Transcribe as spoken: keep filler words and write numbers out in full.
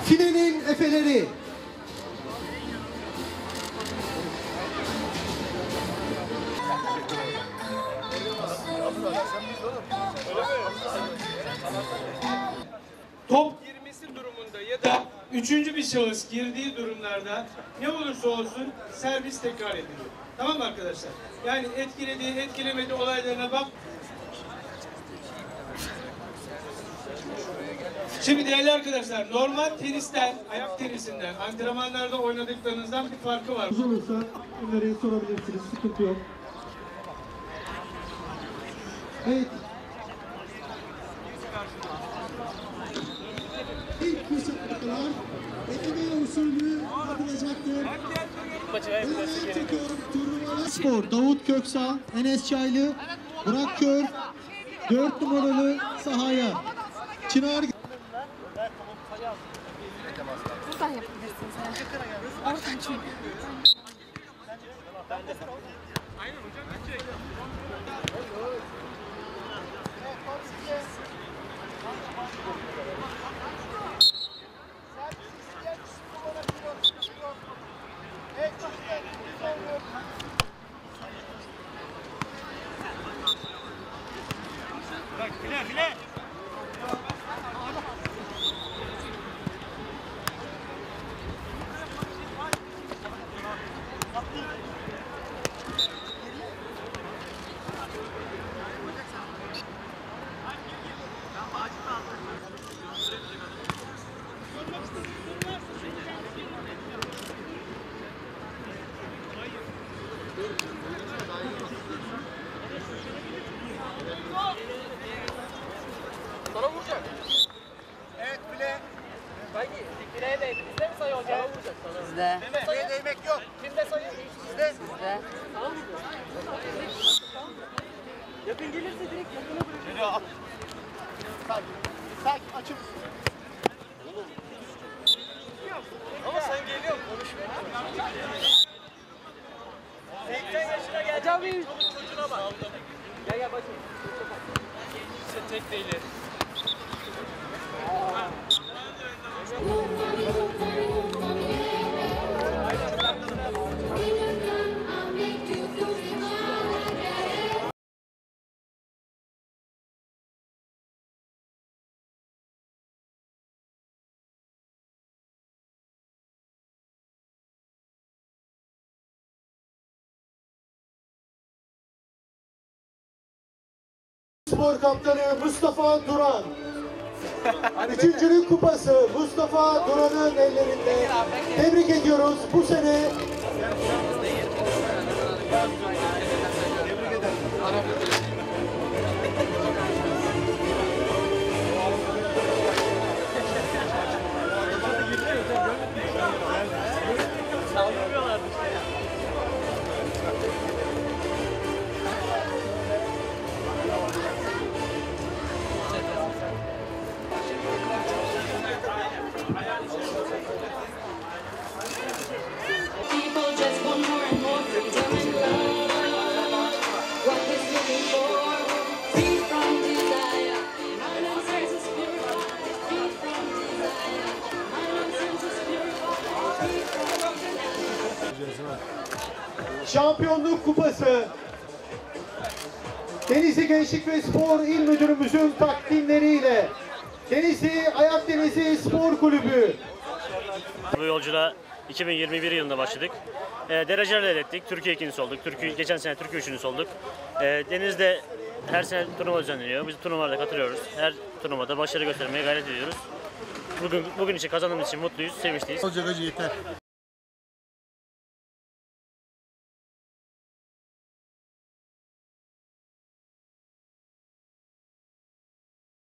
Filenin efeleri. Top girmesi durumunda ya da üçüncü bir şahıs girdiği durumlarda ne olursa olsun servis tekrar ediliyor. Tamam mı arkadaşlar? Yani etkilediği, etkilemediği olaylarına bak. Şimdi değerli arkadaşlar, normal tenisten, ayak tenisinden, antrenmanlarda oynadıklarınızdan bir farkı var. Uzun olursa bunları sorabilirsiniz, sıkıntı yok. Evet. İlk fırsatlar Efe usulü atılacaktır. Hemen çekiyorum turnuvalar. Spor Davut Köksal, Enes Çaylı, Burak Kör, dört numaralı sahaya. Çınar. Buradan yapabilirsiniz. Oradan çünkü. Aynen hocam gidecek. Bırak file file. Sana vuracak. Evet bile. Hangi? Fileye değdi. Bizde mi sayı hocam? Sana vuracak sana. Sizde. Fileye değmek yok. Kimde sayı? Sizde. Sizde. Tamam mı? Yakın gelirse direkt yakına bırakın. Geliyor. Sakin. Sakin. Açık. Ama sen geliyorsun. Konuşmuyorsun. seksen yaşına gelecek. Hocam bir çocuğuna bak. Gel gel bakayım. Sen tek değil. Spor kaptanı Mustafa Duran. Üçüncülük kupası Mustafa Duran'ın ellerinde. Tebrik ediyoruz. Bu sene People just want more and more freedom and love. What is looking for? Free from desire. Mind and senses purified. Free from desire. Mind and senses purified. Free from desire. Şampiyonluk kupası Denizli Gençlik ve Spor İl Müdürümüzün takdimleriyle Denizli Ayak Denizi Spor Kulübü. Bu yolculuğa iki bin yirmi bir yılında başladık. E, dereceler elde ettik. Türkiye ikincisi olduk. Türkiye, geçen sene Türkiye üçüncüsü olduk. E, Deniz'de her sene turnuva düzenleniyor. Biz turnuvalarda katılıyoruz. Her turnuvada başarı göstermeye gayret ediyoruz. Bugün, bugün için kazandığımız için mutluyuz, sevinçliyiz. Olacak acı yeter.